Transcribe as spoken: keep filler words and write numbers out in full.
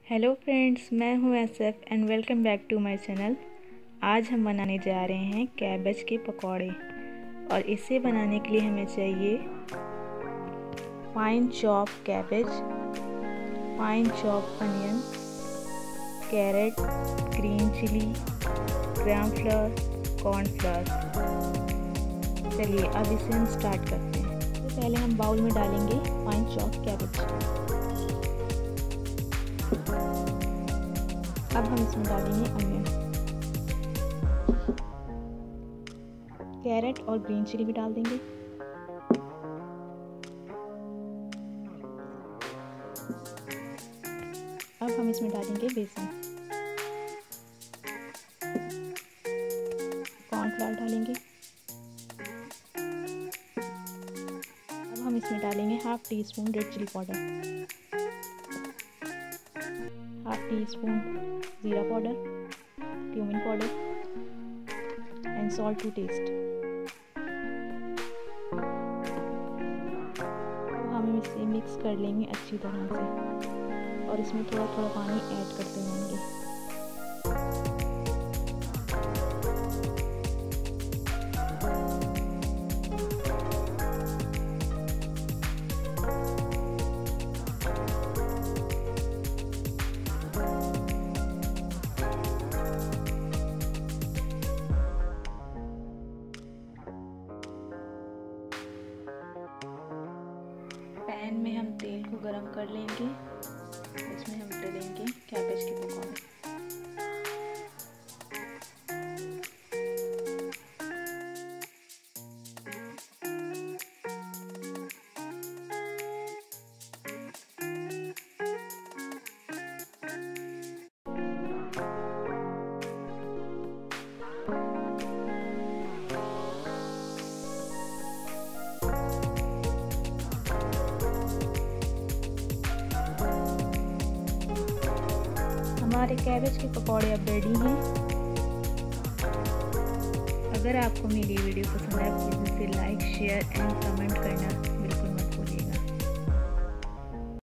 Hello friends, मैं हूं SF and welcome back to my channel. आज हम बनाने जा रहे हैं कैबेज के पकौड़े और इसे बनाने के लिए हमें चाहिए fine chop cabbage, fine chop onion, carrot, green chilli, gram flour, cornflour. चलिए अब इसे हम स्टार्ट करते हैं। तो पहले हम बाउल में डालेंगे फाइन चॉप कैबेज। अब हम इसमें डालेंगे अनियन, कैरेट और ग्रीन चिली भी डाल देंगे। अब हम इसमें डालेंगे बेसन, कॉर्नफ्लावर डालेंगे। अब हम इसमें डालेंगे half teaspoon red chilli powder, half teaspoon jeera powder, cumin powder and salt to taste. अब हम इसे मिक्स कर लेंगे अच्छी तरह से और इसमें थोड़ा थोड़ा पानी ऐड करते रहेंगे। पैन में हम तेल को गरम कर लेंगे, इसमें हम डालेंगे कैबेज के पकौड़े। हमारे कैबेज के पकौड़े अब रेडी हैं। अगर आपको मेरी वीडियो पसंद आए तो इसे लाइक, शेयर एंड कमेंट करना